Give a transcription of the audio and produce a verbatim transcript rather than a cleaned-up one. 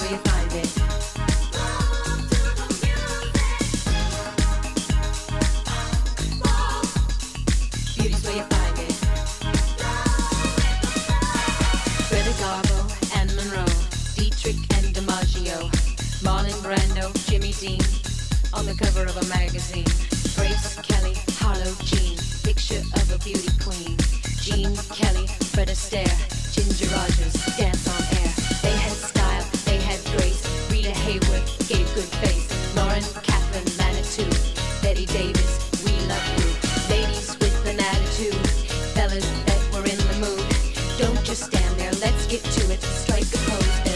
where you find it. Beauty's where you find it. Greta Garbo and Monroe, Dietrich and DiMaggio, Marlon Brando, Jimmy Dean, on the cover of a magazine. Grace Kelly, Harlow Jean, picture of a beauty queen. Jean Kelly, Fred Astaire, Ginger Rogers, dance on air. They had style, they had grace. Rita Hayworth gave good face. Lauren Kaplan, Manitou, Betty Davis, we love you. Ladies with an attitude, fellas that were in the mood. Don't just stand there, let's get to it. Strike a pose.